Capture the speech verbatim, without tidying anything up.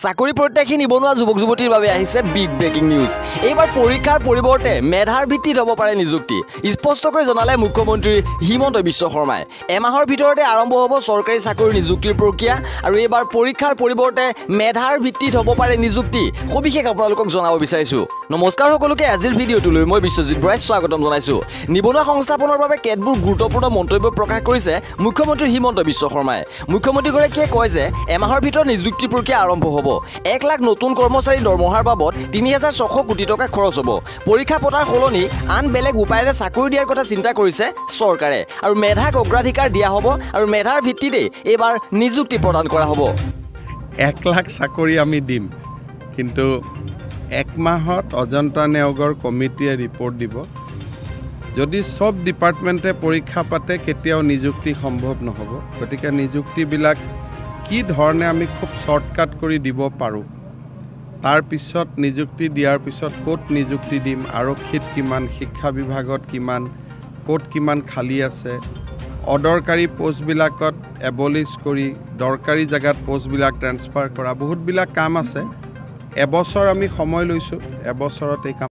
চাকৰি প্ৰত্যাশী নিবনুৱা যুৱক যুৱতীৰ বাবে আহিছে বিগ ব্ৰেকিং নিউজ। এইবাৰ পৰীক্ষাৰ পৰিৱৰ্তে মেধাৰ ভিত্তিত হ'ব পাৰে নিযুক্তি। স্পষ্টকৈ জনালে মুখ্যমন্ত্ৰী হিমন্ত বিশ্ব শৰ্মাই। এমাহৰ ভিতৰতে আৰম্ভ হ'ব চৰকাৰী চাকৰি নিযুক্তিৰ প্ৰক্ৰিয়া আৰু এইবাৰ পৰীক্ষাৰ পৰিৱৰ্তে মেধাৰ ভিত্তিত হ'ব পাৰে নিযুক্তি। সবিশেষ আপোনালোকক জনাব বিচাৰিছোঁ। নমস্কাৰ সকলোকে, আজিৰ ভিডিঅ'টোলৈ মই বিশ্বজিৎ বৰাই স্বাগতম জনাইছোঁ। নিবনুৱা সংস্থাপনৰ বাবে কেতবোৰ গুৰুত্বপূৰ্ণ মন্তব্য প্ৰকাশ কৰিছে মুখ্যমন্ত্ৰী হিমন্ত বিশ্ব শৰ্মাই। মুখ্যমন্ত্ৰীগৰাকীয়ে কয় যে এমাহৰ ভিতৰত নিযুক্তি প্ৰক্ৰিয়া আৰম্ভ হ'ব। এক লাখ নতুন কৰ্মচাৰী দৰমহাৰ বাবদ তিনি হাজাৰ ছশ কোটি টকা খৰচ হ'ব। পৰীক্ষা পতাৰ সলনি আন বেলেগ উপায়েৰে চাকৰি দিয়াৰ কথা চিন্তা কৰিছে চৰকাৰে আৰু মেধাক অগ্ৰাধিকাৰ দিয়া হ'ব আৰু মেধাৰ ভিত্তিতেই এইবাৰ নিযুক্তি প্ৰদান কৰা হ'ব। এক লাখ চাকৰি আমি দিম, কিন্তু এক মাহত অজন্তা নিয়োগৰ কমিটিয়ে ৰিপৰ্ট দিব। যদি সব ডিপাৰ্টমেণ্টে পৰীক্ষা পাতে কেতিয়াও নিযুক্তি সম্ভৱ নহ'ব। গতিকে নিযুক্তিবিলাক কি ধৰণে আমি খুব শ্বৰ্টকাট কৰি দিব পাৰোঁ, তাৰ পিছত নিযুক্তি দিয়াৰ পিছত ক'ত নিযুক্তি দিম, আৰক্ষীত কিমান, শিক্ষা বিভাগত কিমান, ক'ত কিমান খালী আছে, অদৰকাৰী পোষ্টবিলাকত এবলিছ কৰি দৰকাৰী জেগাত পোষ্টবিলাক ট্ৰেন্সফাৰ কৰা, বহুতবিলাক কাম আছে। এবছৰ আমি সময় লৈছোঁ, এবছৰত এই কাম